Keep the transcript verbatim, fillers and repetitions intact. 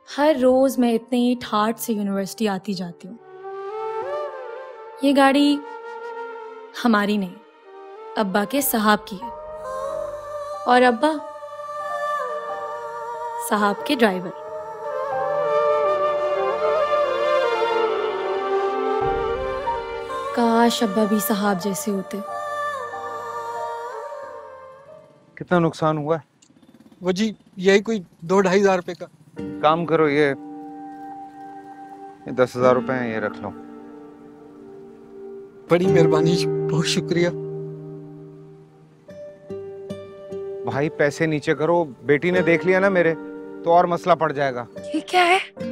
हर रोज मैं इतने ही ठाठ से यूनिवर्सिटी आती जाती हूँ। ये गाड़ी हमारी नहीं, अब्बा के साहब की है और अब्बा साहब के ड्राइवर। काश अब्बा भी साहब जैसे होते। कितना नुकसान हुआ है? वो जी यही कोई दो ढाई हजार रुपए का। काम करो, ये, ये दस हजार रुपए हैं, ये रख लो। बड़ी मेहरबानी, बहुत शुक्रिया। भाई पैसे नीचे करो, बेटी ने देख लिया ना मेरे तो और मसला पड़ जाएगा। ये क्या है?